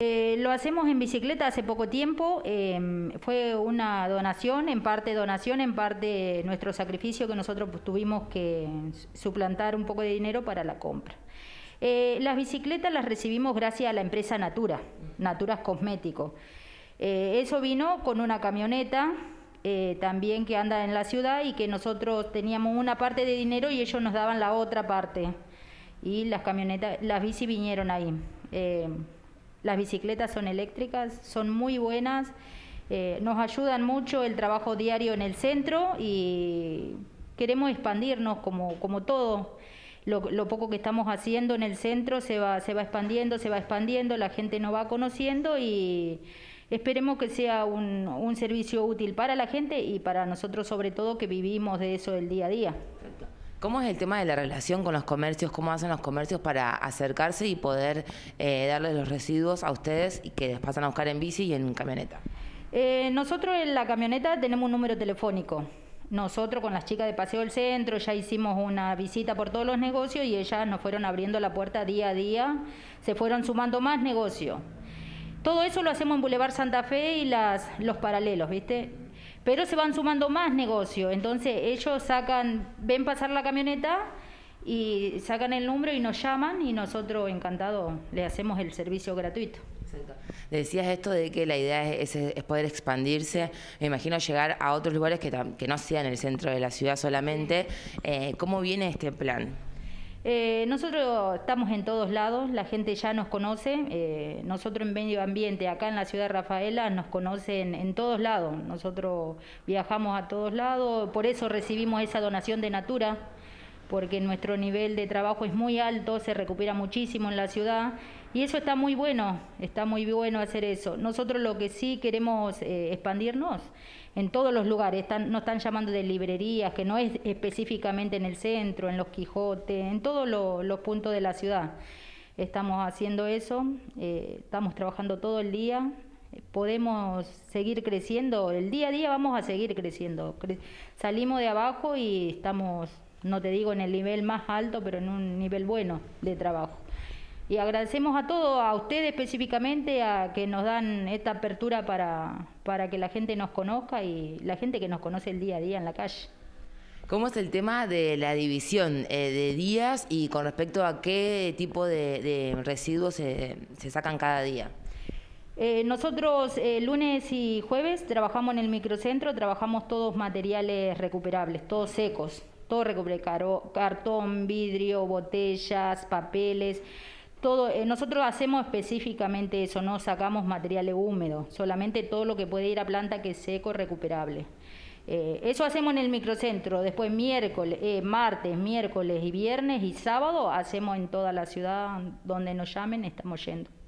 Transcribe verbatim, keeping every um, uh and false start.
Eh, lo hacemos en bicicleta hace poco tiempo, eh, fue una donación, en parte donación, en parte nuestro sacrificio que nosotros tuvimos que suplantar un poco de dinero para la compra. Eh, las bicicletas las recibimos gracias a la empresa Natura, Natura Cosméticos. Eh, eso vino con una camioneta eh, también que anda en la ciudad y que nosotros teníamos una parte de dinero y ellos nos daban la otra parte. Y las camionetas, las bici vinieron ahí. Eh, Las bicicletas son eléctricas, son muy buenas, eh, nos ayudan mucho el trabajo diario en el centro y queremos expandirnos como, como todo. Lo, lo poco que estamos haciendo en el centro se va, se va expandiendo, se va expandiendo, la gente nos va conociendo y esperemos que sea un, un servicio útil para la gente y para nosotros sobre todo que vivimos de eso el día a día. ¿Cómo es el tema de la relación con los comercios? ¿Cómo hacen los comercios para acercarse y poder eh, darles los residuos a ustedes y que les pasan a buscar en bici y en camioneta? Eh, nosotros en la camioneta tenemos un número telefónico. Nosotros con las chicas de Paseo del Centro ya hicimos una visita por todos los negocios y ellas nos fueron abriendo la puerta día a día, se fueron sumando más negocios. Todo eso lo hacemos en Boulevard Santa Fe y las, los paralelos, ¿viste? Pero se van sumando más negocios, entonces ellos sacan, ven pasar la camioneta y sacan el número y nos llaman y nosotros encantados le hacemos el servicio gratuito. Exacto. Decías esto de que la idea es, es, es poder expandirse, me imagino llegar a otros lugares que, que no sean el centro de la ciudad solamente. Eh, ¿Cómo viene este plan? Eh, nosotros estamos en todos lados, la gente ya nos conoce, eh, nosotros en medio ambiente acá en la ciudad de Rafaela nos conocen en todos lados, nosotros viajamos a todos lados, por eso recibimos esa donación de Natura, porque nuestro nivel de trabajo es muy alto, se recupera muchísimo en la ciudad y eso está muy bueno, está muy bueno hacer eso. Nosotros lo que sí queremos eh, expandirnos en todos los lugares, están, nos están llamando de librerías, que no es específicamente en el centro, en los Quijotes, en todos lo, los puntos de la ciudad. Estamos haciendo eso, eh, estamos trabajando todo el día, podemos seguir creciendo, el día a día vamos a seguir creciendo. Cre- salimos de abajo y estamos, no te digo en el nivel más alto, pero en un nivel bueno de trabajo. Y agradecemos a todos, a ustedes específicamente, a que nos dan esta apertura para, para que la gente nos conozca y la gente que nos conoce el día a día en la calle. ¿Cómo es el tema de la división eh, de días y con respecto a qué tipo de, de residuos se, se sacan cada día? Eh, nosotros eh, lunes y jueves trabajamos en el microcentro, trabajamos todos materiales recuperables, todos secos, todo recuperable, cartón, vidrio, botellas, papeles. Todo, eh, nosotros hacemos específicamente eso, no sacamos materiales húmedos, solamente todo lo que puede ir a planta que es seco, recuperable. Eh, eso hacemos en el microcentro, después miércoles, eh, martes, miércoles y viernes y sábado hacemos en toda la ciudad donde nos llamen, estamos yendo.